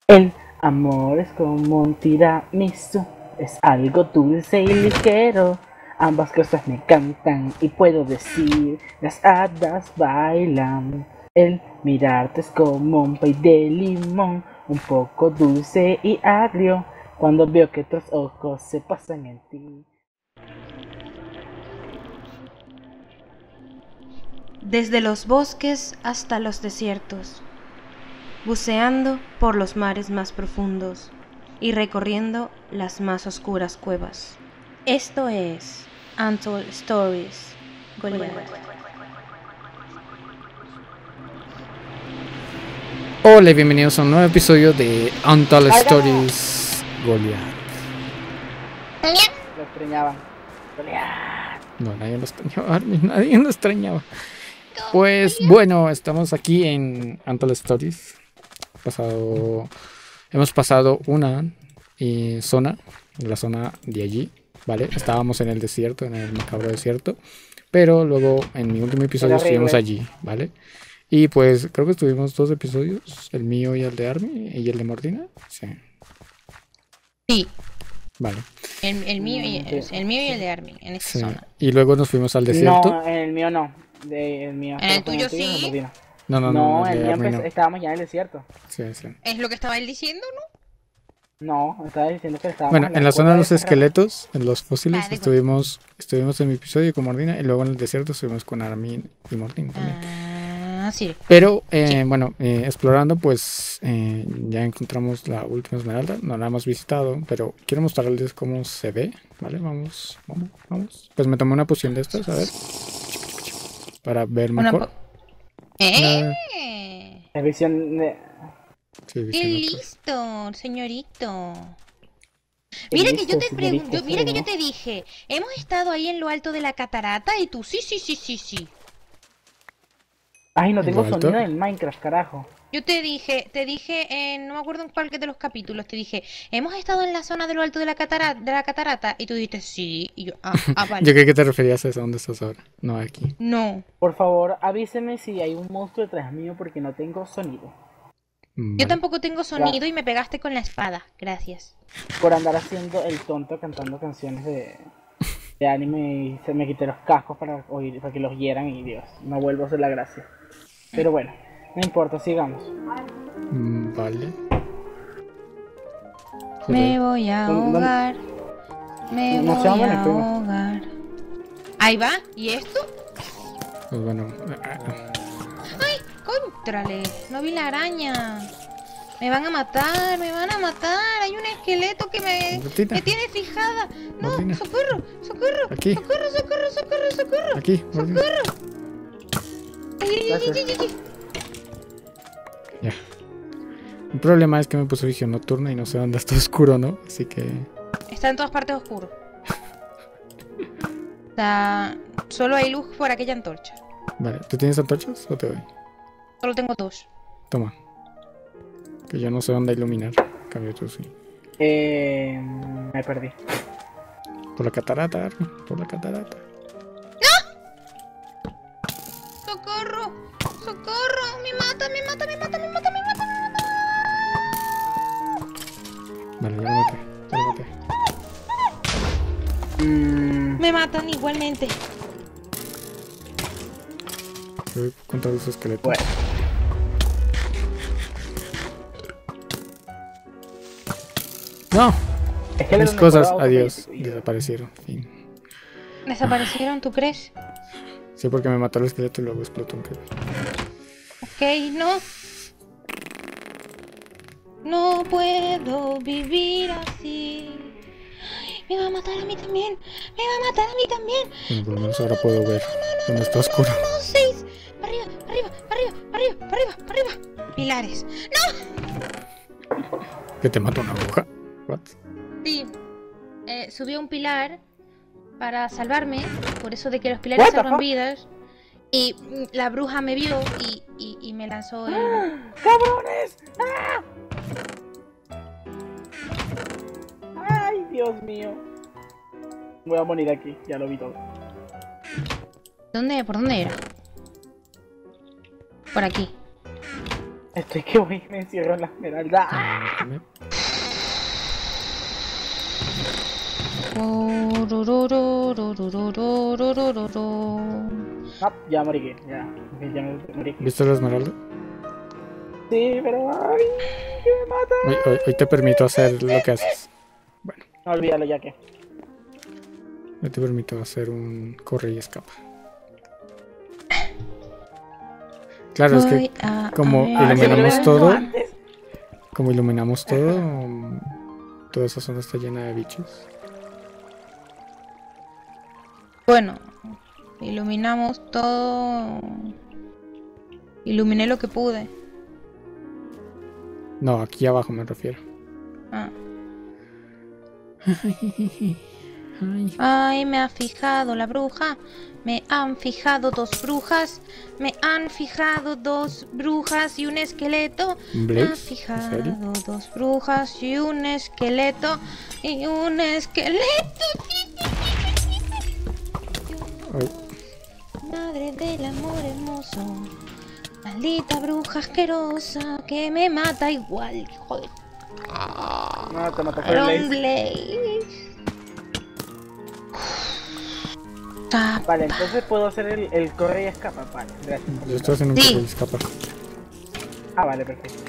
El amor es como un tiramisú, es algo dulce y ligero. Ambas cosas me encantan y puedo decir, las hadas bailan. El mirarte es como un pay de limón, un poco dulce y agrio, cuando veo que tus ojos se pasan en ti. Desde los bosques hasta los desiertos, buceando por los mares más profundos y recorriendo las más oscuras cuevas. Esto es Untold Stories, Goliath. Hola y bienvenidos a un nuevo episodio de Untold Stories Goliath. Lo extrañaban. No, nadie lo extrañaba, Armin, nadie lo extrañaba. Pues bueno, estamos aquí en Untold Stories. Hemos pasado una zona, la zona de allí, ¿vale? Estábamos en el desierto, en el macabro desierto. Pero luego en mi último episodio estuvimos allí, ¿vale? Y pues creo que estuvimos 2 episodios, el mío y el de Armin y el de Mordina. Sí. Sí. Vale. El mío y el de Armin, en esta zona. Y luego nos fuimos al desierto. No, en el mío no. El mío. En el tuyo sí. No, en el mío estábamos ya en el desierto. Sí. Es lo que estaba él diciendo, ¿no? No, estaba diciendo que estábamos bueno, en la zona de los esqueletos, en los fósiles, estuvimos en mi episodio con Mordina. Y luego en el desierto estuvimos con Armin y Mordina también. Sí. Pero, bueno, explorando, pues ya encontramos la última esmeralda. No la hemos visitado, pero quiero mostrarles cómo se ve. Vale, vamos. Pues me tomé una poción de estas, a ver. Para ver mejor. La visión de... Sí, ¡Qué listo, señorito! Mira que yo te pregunto, mira que yo te dije, hemos estado ahí en lo alto de la catarata y tú, sí. Ay, no tengo sonido en Minecraft, carajo. Yo te dije, no me acuerdo en cuál de los capítulos, te dije, hemos estado en la zona de lo alto de la catarata, y tú dijiste sí, y yo, vale. Yo creo que te referías a eso, ¿dónde estás ahora? No, aquí. No. Por favor, avíseme si hay un monstruo detrás mío porque no tengo sonido. Vale. Yo tampoco tengo sonido y me pegaste con la espada, gracias. Por andar haciendo el tonto cantando canciones de anime y se me quité los cascos para que los hieran y Dios, no vuelvo a hacer la gracia. Pero bueno, no importa, sigamos. Vale. Me voy a ahogar. Me voy a ahogar. Ahí va, ¿y esto? Pues bueno. ¡Ay! ¡Contrale! No vi la araña. Me van a matar, Hay un esqueleto que me tiene fijada. No, Mordina. ¡Socorro! Aquí. ¡Socorro! Aquí, Mordina. ¡Socorro! ¡Ay! Ya. El problema es que me puse visión nocturna y no sé dónde está oscuro, ¿no? Así que... Está en todas partes oscuro. O sea, solo hay luz por aquella antorcha. Vale, ¿tú tienes antorchas o te doy? Solo tengo 2. Toma. Que yo no sé dónde iluminar. Cambio tú, sí. Me perdí. Por la catarata, Armin. Por la catarata. ¡No! ¡Socorro! ¡Me mata! Vale, ya lo maté. Me matan igualmente. Voy contra los esqueletos. Bueno. ¡No! Mis cosas, adiós. Y... desaparecieron. Fin. ¿Desaparecieron, tú crees? Sí, porque me mató el esqueleto y luego explotó un creeper. Ok, no. No puedo vivir así. Me va a matar a mí también. Bueno, por lo menos ahora puedo ver dónde está oscuro. No, 6. Arriba. Pilares. ¡No! ¿Que te mata una bruja? ¿What? Sí. Subí a un pilar para salvarme. Por eso de que los pilares salvan vidas. Y la bruja me vio y me lanzó el... ¡Cabrones! ¡Ah! ¡Ay, Dios mío! Voy a morir aquí, ya lo vi todo. ¿Por dónde era? Por aquí. Estoy que voy y me encierro en la esmeralda. Permíteme. Ah, ya morí, ya me morí. ¿Viste la esmeralda? Sí, pero ay, que me mata. Hoy te permito hacer lo que haces. Bueno, No, olvídalo ya que. hoy te permito hacer un corre y escapa. Claro, es que como iluminamos todo, como iluminamos todo, toda esa zona está llena de bichos. Bueno, iluminamos todo. Iluminé lo que pude. No, aquí abajo me refiero. Ah. Ay, me ha fijado la bruja. Me han fijado dos brujas. Me han fijado dos brujas y un esqueleto. Me han ¿Blaze? ¿En fijado serio? dos brujas y un esqueleto. Y un esqueleto. Ay, Madre del amor hermoso. Maldita bruja asquerosa que me mata igual. Hijo de No, te mató por el Blaze. Vale, entonces puedo hacer el corre y escapa. Vale, gracias. yo estoy haciendo un Sí. corre y escapa. Ah, vale, perfecto.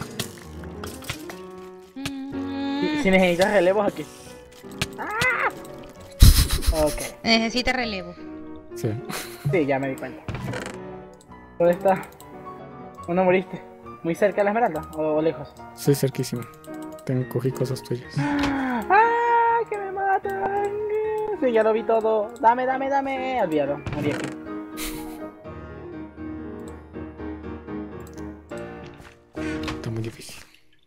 Si necesitas relevos aquí. ¡Ah! Ok, Necesita relevo. Sí. sí, ya me di cuenta. ¿Dónde está? ¿Dónde moriste? ¿Muy cerca de la esmeralda o lejos? Sí, cerquísimo. Cogí cosas tuyas. ¡Ah! ¡Que me matan! Sí, ya lo vi todo. Dame. Olvídalo, morí aquí. Está muy difícil.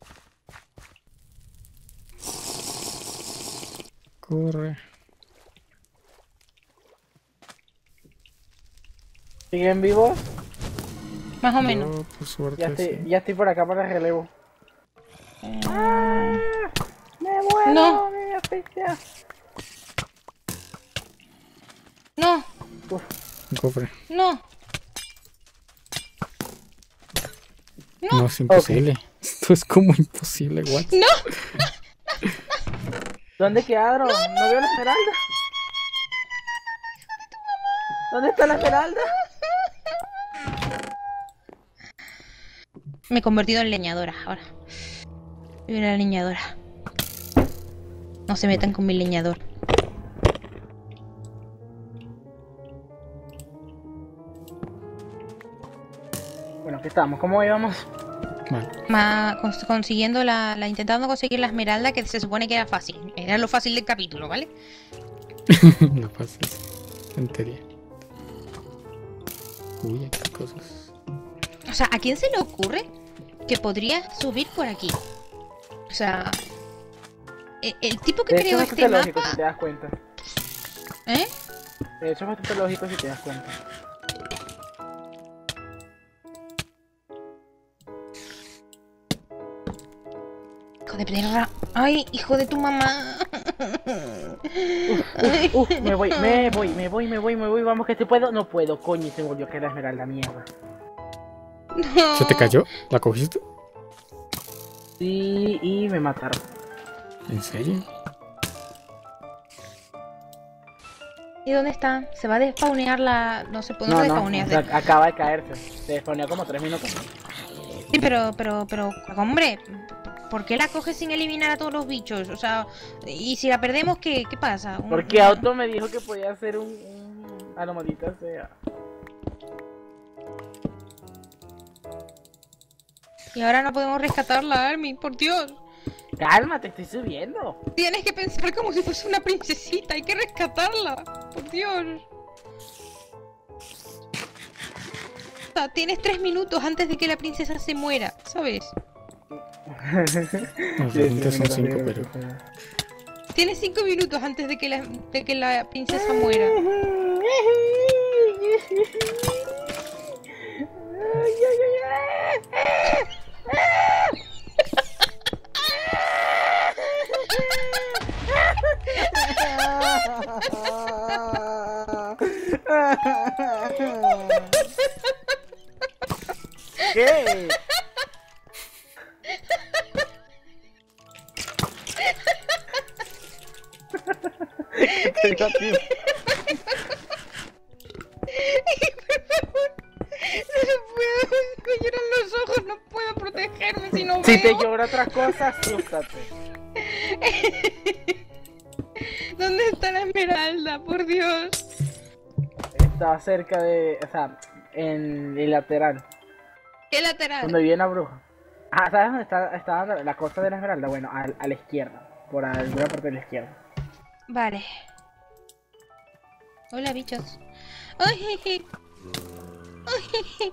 Corre. ¿Siguen vivos? Más o menos. Yo, por suerte, sí. Ya estoy por acá para el relevo. ¡Ah! ¡Me muero! No. ¡Me asfixia! No, Un cofre. no. No, es imposible. Esto es como imposible, what? No. ¿Dónde quedaron? No veo la esmeralda. ¿Dónde está la esmeralda? Me he convertido en leñadora ahora. Soy una leñadora. No se metan con mi leñador. Bueno, ¿qué estamos? ¿Cómo íbamos? Vale. Consiguiendo intentando conseguir la esmeralda, que se supone que era fácil. Era lo fácil del capítulo, ¿vale? No pasa. En teoría. Uy, aquí hay cosas. O sea, ¿a quién se le ocurre que podría subir por aquí? O sea, el tipo que De hecho, creó es este bastante lógico mapa... si te das cuenta. ¿Eh? De hecho, es bastante lógico si te das cuenta. Hijo de perra. Ay, hijo de tu mamá. Me voy, vamos que te puedo. No puedo, coño, y se volvió a caer la esmeralda, mierda. No. ¿Se te cayó? ¿La cogiste? Sí, y me mataron. ¿En serio? ¿Y dónde está? Se va a despawnear la... No se puede No, despawnear. o sea, acaba de caerse. Se despawneó como 3 minutos. Sí, pero, hombre, ¿por qué la coges sin eliminar a todos los bichos? O sea, y si la perdemos, ¿qué pasa? Porque Auto me dijo que podía hacer un... A lo maldita sea. Y ahora no podemos rescatarla, Armin, por Dios. Cálmate, estoy subiendo. Tienes que pensar como si fuese una princesita, hay que rescatarla, por Dios. O sea, tienes 3 minutos antes de que la princesa se muera, ¿sabes? No, realmente son 5, pero... Tienes 5 minutos antes de que la princesa muera. ¿Qué? ¿Qué te digo a ti? No puedo, me lloran los ojos, no puedo protegerme si no Si veo. te llora otra cosa, asústate. ¿Dónde está la esmeralda? Por Dios. Está cerca de, o sea, en el lateral, ¿Qué lateral? donde vive la bruja. Ah, ¿sabes dónde está la cosa de la esmeralda? Bueno, a la izquierda, por alguna parte de la izquierda. Vale. Hola, bichos. ¡Ay, jeje! ¡Ay, jeje!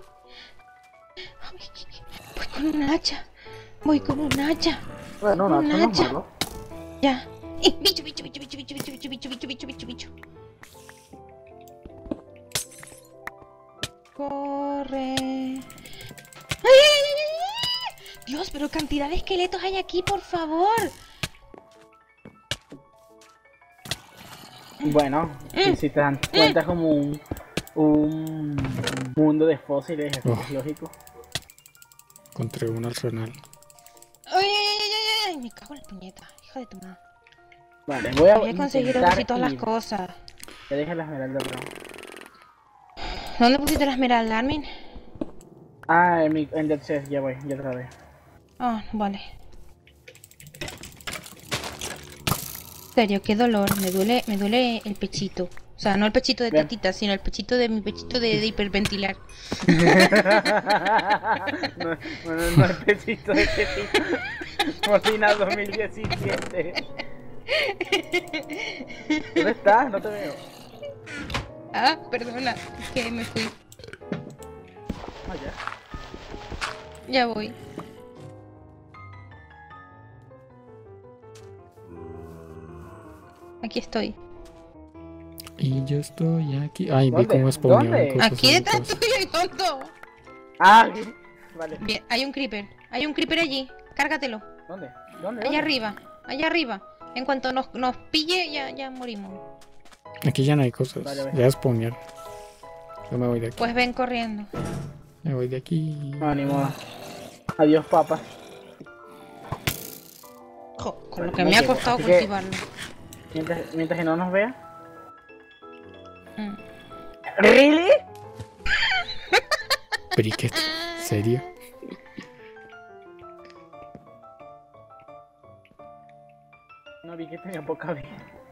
Voy con un hacha. Voy con un hacha. Bueno, no, Un eso no es hacha. malo. Ya. Bicho, bicho, bicho, bicho, bicho, bicho, bicho, bicho, bicho, bicho, bicho, bicho. Corre. ¡Ay, ay, ay, ay! Dios, pero cantidad de esqueletos hay aquí, por favor. Bueno, si te dan cuenta es como un mundo de fósiles, así que es lógico. Encontré un arsenal. ¡Ay, ay, ay, ay, ay! Me cago en la puñeta, hija de tu madre. Vale, voy a Voy a conseguir intentar casi todas las ir. cosas. Te deja la esmeralda, bro. ¿Dónde pusiste la esmeralda, Armin? Ah, en Dead Chest, ya voy, ya otra vez. Ah, vale. En serio, qué dolor. Me duele el pechito. O sea, no el pechito de Bien. tetita, sino el pechito de mi pechito de hiperventilar. no el pechito de Tetito. Mordina 2017. ¿Dónde estás? No te veo. Ah, perdona, es que me fui. Ah, ya. Ya voy. Aquí estoy. Y yo estoy aquí. Ay, vi ¿Dónde? cómo spawneaban ¿Dónde? cosas Aquí en detrás cosas. tuyo, tonto. Ah, vale. Bien, hay un creeper. Hay un creeper allí. Cárgatelo. ¿Dónde? ¿Dónde? Allá arriba. Allá arriba. En cuanto nos pille, ya morimos. Aquí ya no hay cosas. Vale, vale. Ya spawnearon. Yo me voy de aquí. Pues ven corriendo. Me voy de aquí. No, ni modo. Adiós, papas. Jo, con lo Vale, que no me ha llego, costado así que- cultivarlo. Mientras que no nos vea. Mm. ¿Really? Briquet. ¿Serio? No vi que tenía poca vida.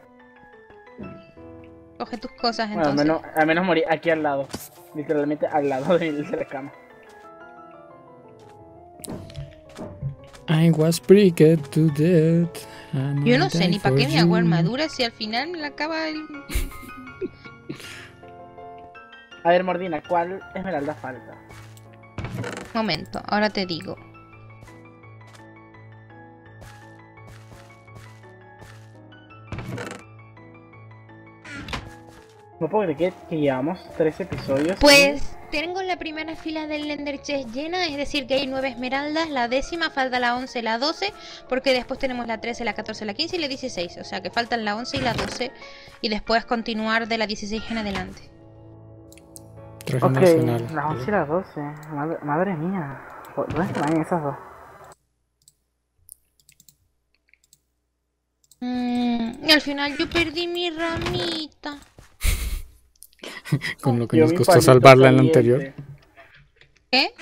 Coge tus cosas Bueno, entonces. al menos morí aquí al lado. Literalmente al lado de la cama. I was briquet to death. and Yo I no sé died ni para for qué me hago you. armadura si al final me la acaba el... A ver, Mordina, ¿cuál esmeralda falta? Momento, ahora te digo. No puedo creer que llevamos 3 episodios. Pues tengo la primera fila del Ender Chest llena, es decir que hay 9 esmeraldas, la décima, falta la 11, la 12, porque después tenemos la 13, la 14, la 15 y la 16, o sea que faltan la 11 y la 12 y después continuar de la 16 en adelante. Traje un Ok, arsenal. la 11 y la 12. Madre mía. ¿Dónde están esas dos? Y al final yo perdí mi ramita. Con lo que Yo nos mi costó palito salvarla en la caliente. anterior. ¿Qué?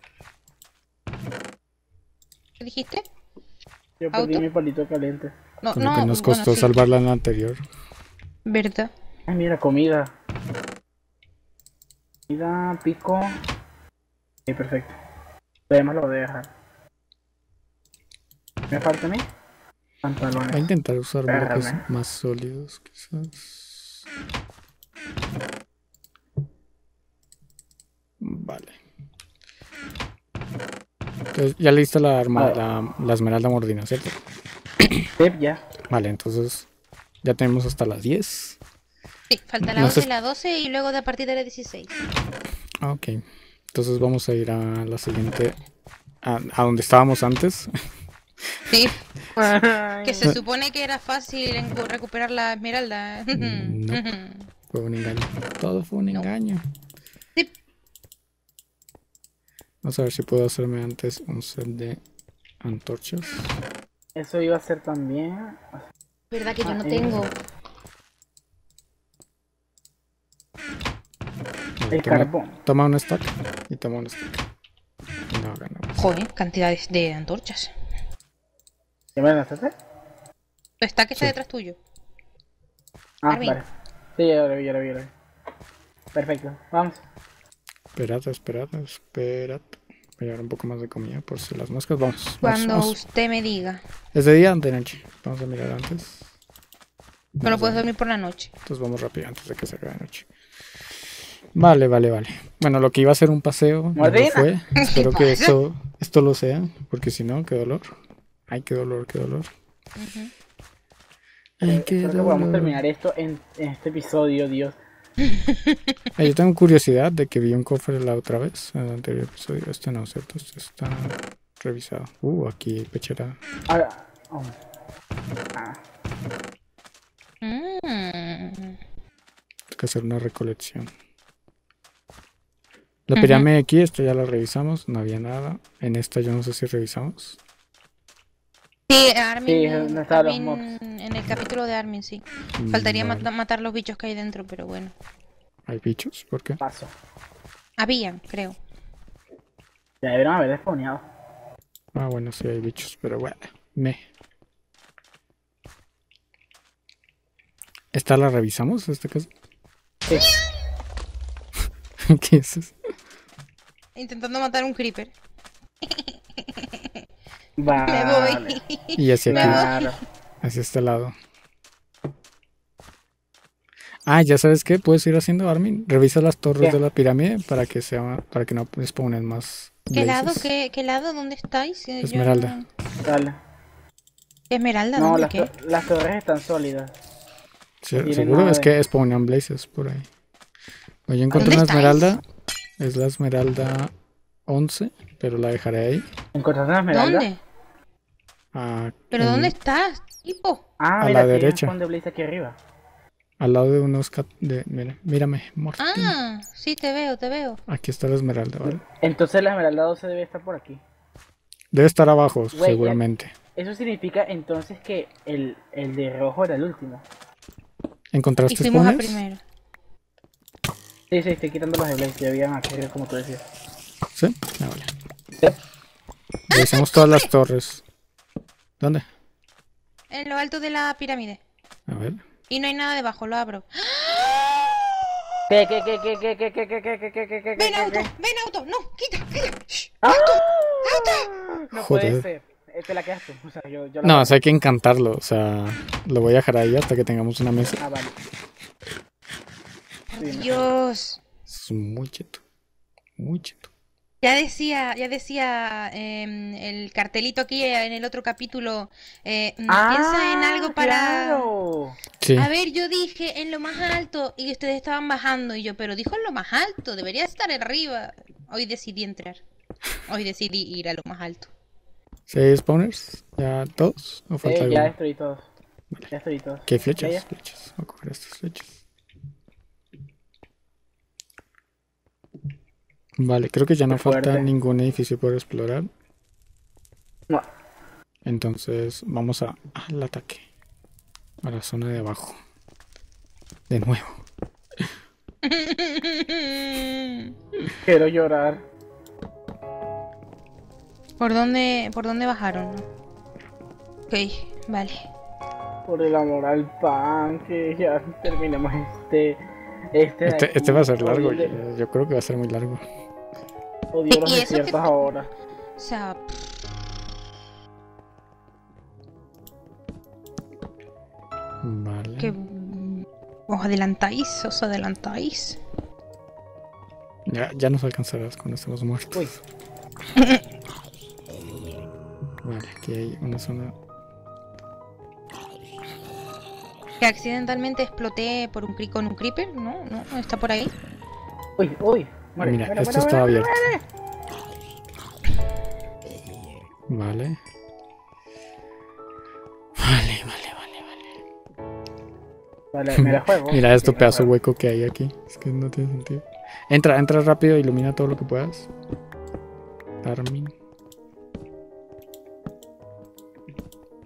¿Qué dijiste? Yo perdí ¿Auto? mi palito caliente. No, Con lo no, que nos bueno, costó sí, salvarla en la anterior. ¿verdad? Ay, mira, comida. Comida, pico. Sí, perfecto. Además lo voy a dejar. ¿Me falta a mí? Voy a Pantalones. intentar usar bloques Espérame. más sólidos, quizás. Vale. Entonces, ya le diste la esmeralda mordina, ¿cierto? Sí, ya. Vale, entonces ya tenemos hasta las 10. Sí, falta la No 11 sé- y la 12 y luego de a partir de la 16. Ah, ok. Entonces vamos a ir a la siguiente. A donde estábamos antes. Sí, que se supone que era fácil recuperar la esmeralda. No. Fue un engaño. Todo fue un No. engaño. Sí. Vamos a ver si puedo hacerme antes un set de antorchas. Eso iba a ser también. ¿Verdad que yo no Ah, tengo? El carbón. Toma un stack y toma un stack. No, ganamos. Joder, cantidades de antorchas. ¿Qué me lanzaste? Tu stack está Sí. detrás tuyo. Ah, Armin. vale. Sí, ya lo vi, ya lo vi, ya lo vi. Perfecto, vamos. Esperad. Voy a llevar un poco más de comida por si las moscas. Vamos. Cuando vamos. usted me diga. ¿Es de día o de noche? Vamos a mirar antes. No lo puedes dormir por la noche. Entonces vamos rápido antes de que se acabe de noche. Vale. Bueno, lo que iba a ser un paseo no lo Martina. fue. Espero que pasa? esto lo sea, porque si no, qué dolor. Ay, qué dolor. Ujú. Ay, qué Creo que podamos dolor. terminar esto en este episodio, Dios. Ay, yo tengo curiosidad de que vi un cofre la otra vez, en el anterior episodio. Este no, ¿cierto? Este está revisado. Aquí pechera. Ahora. Oh. Ah, Mm. Hay que hacer una recolección. La pirámide aquí, esta ya la revisamos, no había nada. En esta yo no sé si revisamos. Sí, Armin, Sí, no estaban los Armin, mobs. en el capítulo de Armin, sí. Faltaría Vale. matar los bichos que hay dentro, pero bueno. ¿Hay bichos? ¿Por qué? paso. Habían, creo. Ya deberían haber despawneado. Ah, bueno, sí hay bichos, pero bueno. ¿Esta la revisamos, esta casa? Sí. ¿Qué es eso? Intentando matar un creeper. Vale. Me voy. Y hacia aquí, Claro. hacia este lado. Ah, ¿ya sabes qué? Puedes ir haciendo, Armin. Revisa las torres ¿Qué? de la pirámide para que no spawnen más ¿Qué lado? blazes. ¿Qué lado? ¿Dónde estáis? Yo Esmeralda. no- Dale. Esmeralda, No, ¿dónde las, qué? las torres están sólidas. tiene Seguro nada es de- que spawnan blazes por ahí. Oye, encontré ¿Dónde una estáis? esmeralda. Es la esmeralda 11, pero la dejaré ahí. ¿Encontraste una esmeralda? ¿Dónde? Ah, ¿Pero en- dónde estás, tipo? Ah, A mira, la tiene un derecha. spawn de blaze aquí arriba. Al lado de unos... mírame, Morty. Ah, sí, te veo. Aquí está la esmeralda, ¿vale? Entonces la esmeralda 12 debe estar por aquí. Debe estar abajo, Güey, seguramente. Eso significa entonces que el de rojo era el último. Y ¿Encontraste fuimos a spawners? primero. Sí, estoy quitando los de blaze que habían aquí arriba, como tú decías. ¿Sí? Ah, vale. Revisamos todas las torres. ¿Dónde? En lo alto de la pirámide. A ver. Y no hay nada debajo, lo abro. ¿Qué? ¡Ven auto! ¡No! ¡Quita! ¡Shh! ¡Ah! ¡Auto! No Joder. puede ser. Te la quedas tú. O sea, yo la No, o mato. sea, hay que encantarlo. O sea, lo voy a dejar ahí hasta que tengamos una mesa. Ah, vale. Sí, no. Dios. Es muy cheto. Muy cheto. Ya decía el cartelito aquí en el otro capítulo. Piensa en algo para. Claro. Sí. A ver, yo dije en lo más alto y ustedes estaban bajando y yo, pero dijo en lo más alto, debería estar arriba. Hoy decidí entrar. Hoy decidí ir a lo más alto. ¿Sí hay spawners? ¿Ya todos? ¿O falta Ya alguno? destruí todos. Ya destruí todos. ¿Qué flechas? Ya. Flechas. Voy a coger estas flechas. Vale, creo que ya no Qué fuerte. falta ningún edificio por explorar. No. Entonces vamos al ataque. A la zona de abajo. De nuevo. Quiero llorar. ¿Por dónde bajaron? Ok, vale. Por el amor al pan, que ya terminemos de aquí. Este va a ser largo. Odio, Yo creo que va a ser muy largo. odio los ¿Y eso qué desiertos ahora. O sea, Vale. que os adelantáis. Ya nos alcanzarás cuando estemos muertos. Uy. Vale, aquí hay una zona. Que accidentalmente exploté por con un creeper, ¿no? No está por ahí. Uy, uy. Muere, Mira, muere, esto muere, estaba muere, abierto. muere. Vale. Vale, me la juego. Mira esto Sí, me la pedazo juego. hueco que hay aquí. Es que no tiene sentido. Entra rápido, ilumina todo lo que puedas. Armin.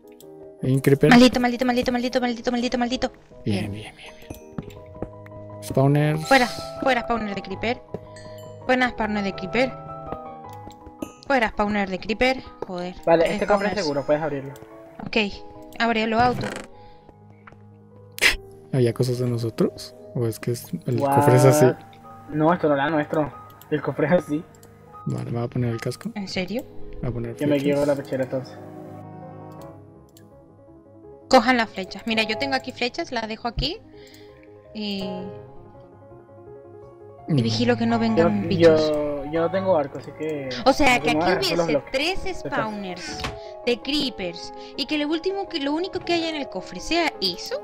¿Hay un creeper? Maldito. Bien. Spawner. Fuera spawner de creeper. Fuera spawner de creeper. Fuera spawner de creeper. Joder. Vale, este cofre es spawners. seguro, puedes abrirlo. Ok, ábrelo auto. ¿Había cosas de nosotros? ¿O es que el What? cofre es así? No, esto no era nuestro. El cofre es así. Vale, me voy a poner el casco. ¿En serio? Voy a poner Yo me flechas. llevo la pechera entonces. Cojan las flechas. Mira, yo tengo aquí flechas, las dejo aquí. Y vigilo que no vengan bichos. Yo no tengo arco, así que... O sea, lo que me voy a aquí agarrar son los hubiese bloques. 3 spawners de creepers y que lo único que haya en el cofre sea eso.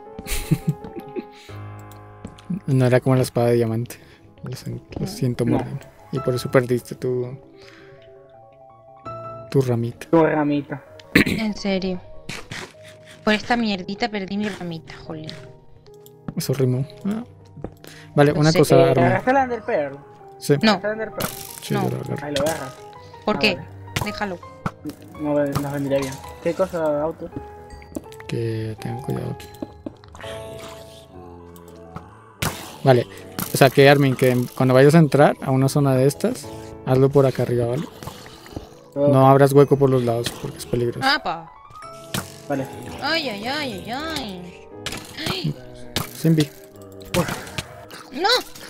No era como la espada de diamante. Lo siento, No. Morgan. Y por eso perdiste tu ramita. Tu ramita. En serio. Por esta mierdita perdí mi ramita, jolín. Eso rimó. Ah. Vale, No una sé, cosa, Armin. ¿Agarraste el Ender Pearl? Sí, No, ¿Agarraste el Ender Pearl? sí, no. yo lo agarro. Ahí lo voy a agarrar. ¿por qué? vale. Déjalo. No, nos vendría bien. ¿Qué cosa, auto? Que tengan cuidado aquí. Vale, o sea que Armin, que cuando vayas a entrar a una zona de estas, hazlo por acá arriba, ¿vale? No abras hueco por los lados porque es peligroso. ¡Apa! Vale. ¡Ay, ay, ay, ay, ay! ¡Ay! Simbi. ¡No!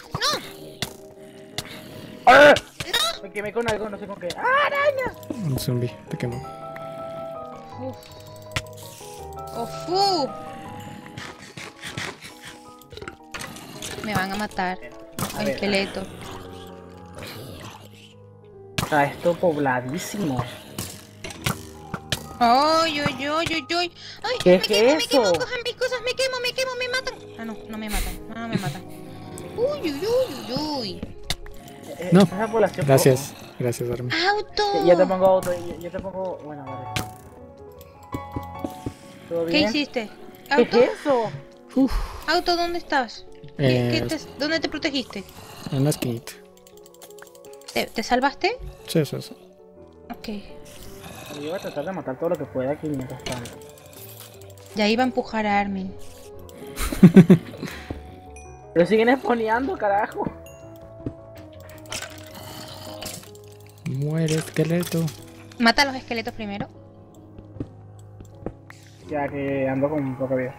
¡Ah! Me quemé con algo, no sé con qué. ¡Ah, araña! Un zombie, te quemo. ¡Uf! ¡Ofu! Me van a matar. A El ver. esqueleto. Está esto pobladísimo. ¡Ay, ay, ay, ay, ay! ¡Ay! ¿Qué me es quemo, me eso? quemo! ¡Cojan mis cosas! ¡Me quemo, me matan! Ah, no, no me matan. Ah, me matan. ¡Uy, uy, uy, uy, uy! No. Esa población Gracias, gracias Armin. ¡Auto! Ya te pongo auto, ya te pongo... Bueno, vale. ¿Todo ¿Qué bien? hiciste? ¿Qué ¿Auto? es eso? ¿Auto, dónde estás? ¿Dónde te protegiste? En una esquinita. ¿Te salvaste? Sí, sí, sí. Ok. Yo voy a tratar de matar todo lo que pueda aquí mientras tanto. Ya iba a empujar a Armin. Pero siguen exponeando, carajo. Muere esqueleto. Mata a los esqueletos primero. Ya que ando con poca vida.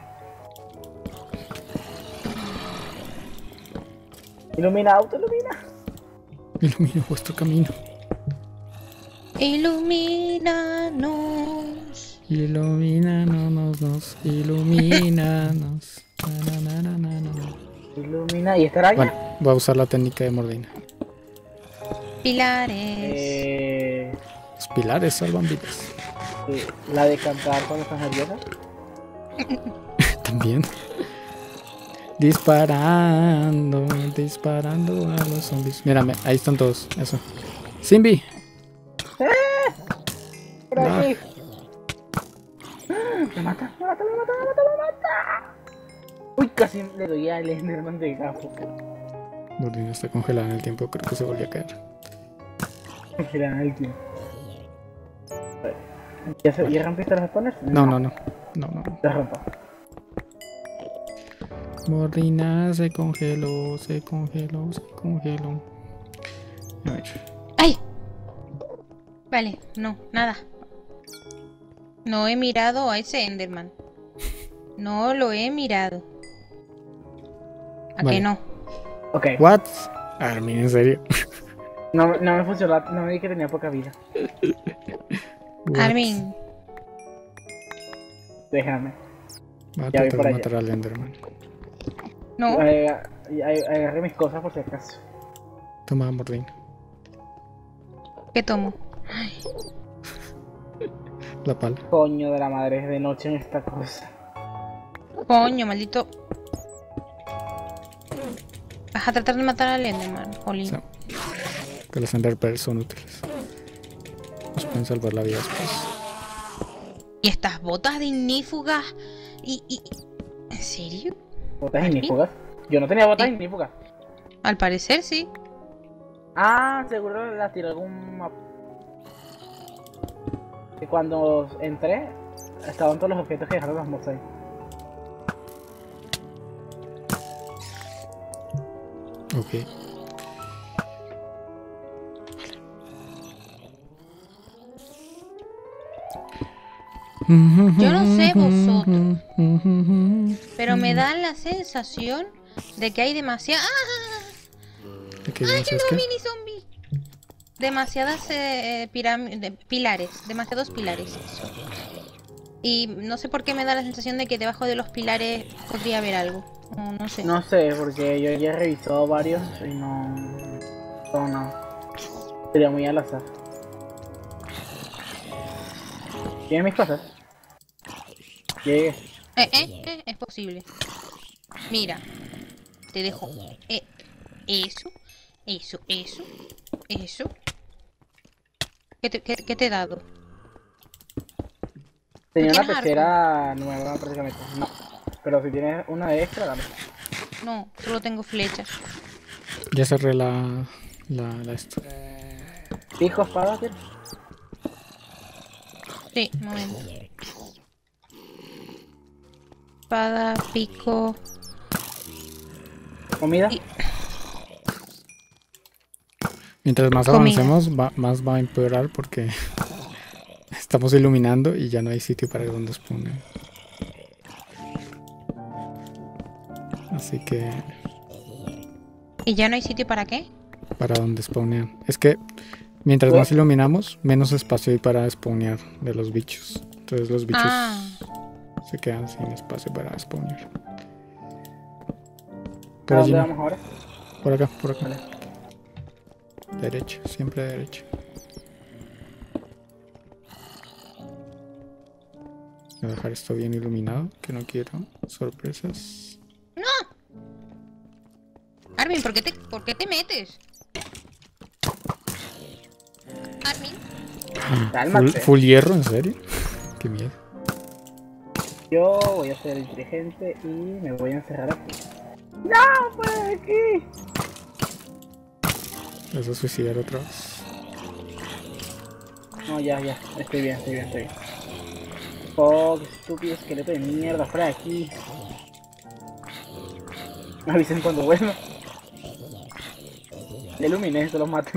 Ilumina, auto, ilumina. Ilumina vuestro camino. Ilumínanos. Ilumínanos, ilumínanos. Na, na, na, na, na. Ilumina. ¿Y esta araña? Bueno, voy a usar la técnica de Mordina. Pilares. Los pilares salvan vidas. La de cantar cuando estás nerviosa. También. Disparando a los zombies. Mírame, ahí están todos. Eso. Simbi. Por Ah. aquí. Me mata, me mata, me mata, me mata, me mata. Uy, casi le doy al Enderman de gafo. Mordina está congelada en el tiempo, creo que se volvió a caer. Giran el tiempo. ¿Ya rompiste los spawners? No. Los rompo. Mordina se congeló. A ver. ¡Ay! Vale, no, nada. No he mirado a ese Enderman. No lo he mirado. ¿A Vale. que no? Ok. What? Armin, en serio. No me funcionó, no me di que tenía poca vida. What? Armin, Déjame. Va a Ya voy tratar por de allá. matar al Enderman. no. Agarré mis cosas por si acaso. Toma, Mordina. ¿Qué tomo? La pala. Coño de la madre, es de noche en esta cosa. Coño, maldito. Vas a tratar de matar al Enderman, jolín. Sí. Que los Enderpearls son útiles. Nos pueden salvar la vida después. Y estas botas de ignífugas. ¿En serio? ¿Botas ignífugas? Yo no tenía botas Sí. ignífugas. Al parecer sí. Ah, seguro las tiró algún mapa. Que cuando entré, estaban todos los objetos que dejaron los mobs ahí. Ok. Yo no sé vosotros, pero me da la sensación de que hay demasiadas... ¿De qué ¡Ay, dices no, qué? mini zombie! Demasiadas pilares, demasiados pilares. Eso. Y no sé por qué me da la sensación de que debajo de los pilares podría haber algo. No sé. No sé, porque yo ya he revisado varios y no... No. Sería muy al azar. ¿Tienen mis cosas? Llegué. Es posible. Mira, te dejo eso. ¿Qué te he dado? Tenía una tienes pecera nueva prácticamente. No. Pero si tienes una de extra, dame. No, solo tengo flechas. Ya cerré la esto. ¿Pijo, espada, quieres? Sí, un momento. Espada, pico. ¿Comida? Y- Mientras más Comida. avancemos, más va a empeorar porque estamos iluminando y ya no hay sitio para donde spawnen. Así que ¿Y ya no hay sitio para qué? para donde spawnean. Es que mientras más iluminamos, menos espacio hay para spawnear de los bichos. Entonces los bichos se quedan sin espacio para spawnear. ¿A Por allí dónde no. vamos ahora? Por acá, por acá. Vale. Derecha, siempre derecha. Voy a dejar esto bien iluminado, que no quiero sorpresas. Armin, ¿por qué te metes? Armin. Cálmate. Full hierro, ¿en serio? Qué miedo. Yo voy a ser inteligente y me voy a encerrar aquí. ¡No! ¡Fuera de aquí! ¿Vas a suicidar otra vez? No, ya. Estoy bien. Oh, qué estúpido esqueleto de mierda, fuera de aquí. Me avisen cuando vuelva. Ya iluminé, se los maten.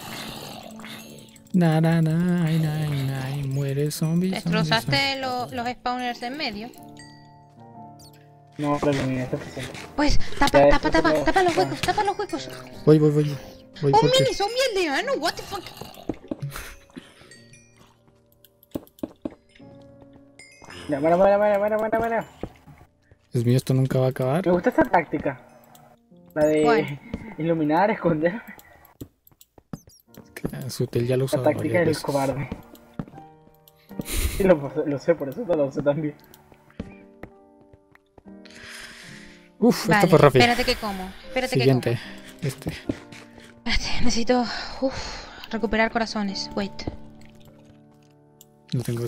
Muere zombie. ¿Destrozaste los spawners en medio? No, lo iluminé, está suficiente. Pues tapa Ya, tapa los huecos. Voy ¡Un porque mini zombie aldeano! ¿What the fuck? Ya, bueno. Dios mío, esto nunca va a acabar. Me gusta esta táctica. La de ¿Cuál? iluminar, esconder. Que Sutel ya lo La usaba táctica varias del veces. cobarde. Sí, lo sé, por eso lo sé también. Uf, Vale, esto fue rápido. espérate que como. Siguiente. Espérate, necesito recuperar corazones. Wait. No tengo.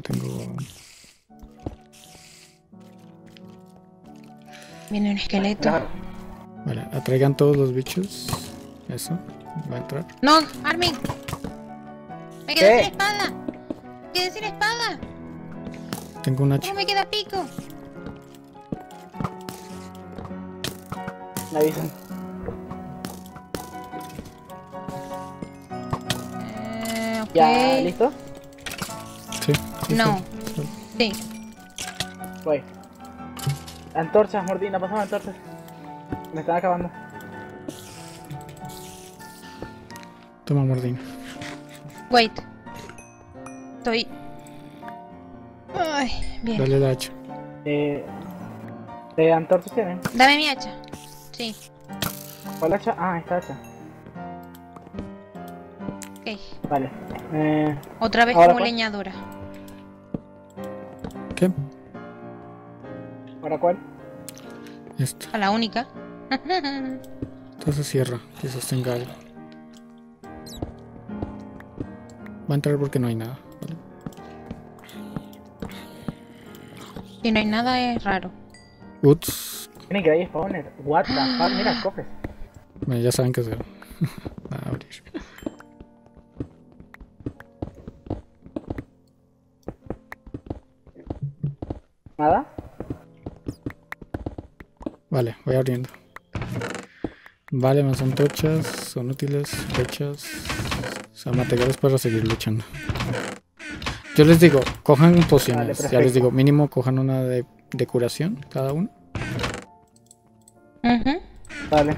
Viene un esqueleto. Vale, atraigan todos los bichos. Eso. Va a entrar. No, Armin. Me quedé ¿Qué? sin espada. Me quedé sin espada. Tengo un hacha. ¿Cómo me queda pico? Me avisan. Ok. ¿Ya listo? Sí. No. Sí. Voy. Antorchas, Mordina, pasame antorchas. Me están acabando. Toma, Mordina. Wait. Estoy. Ay, bien. Dale el hacha. Antorchas tienen. Dame mi hacha. Sí. ¿Cuál hacha? Ah, esta hacha. Ok. Vale. Otra vez ¿Ahora como cuál? leñadora. ¿Qué? ¿Ahora cuál? Esto. A la única. Entonces cierra. Quizás tenga algo. Va a entrar porque no hay nada. ¿Vale? Si no hay nada es raro. Uts. Tienen que ir spawner. What the fuck, mira, cofres. Bueno, ya saben que se va a abrir. ¿Nada? Vale, voy abriendo. Vale, más antorchas, son útiles, flechas, o sea, materiales para seguir luchando. Yo les digo, cojan pociones, Vale, ya les digo, mínimo cojan una de curación cada uno. Vale.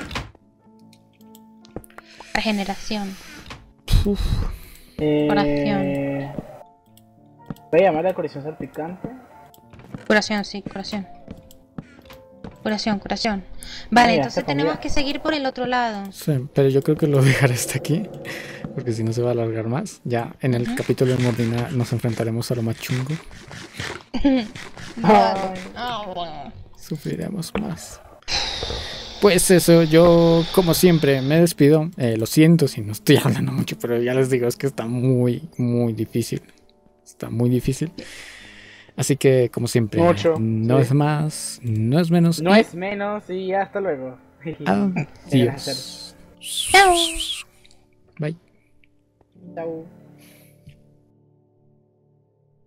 Regeneración. Uf, Curación. Voy a llamar a curación salpicante. Curación, sí, curación. Curación. Vale, Mira, entonces está tenemos comida. que seguir por el otro lado. sí, pero yo creo que lo dejaré hasta aquí, porque si no se va a alargar más. Ya en el capítulo de Mordina nos enfrentaremos a lo más chungo, Vale. Bueno. sufriremos más. Pues eso, yo como siempre me despido. Lo siento si no estoy hablando mucho, pero ya les digo, es que está muy, muy difícil. Está muy difícil. Así que, como siempre, Mucho, no sí. es más, no es menos. No es menos y hasta luego. Adiós. Chao. Bye. Chao.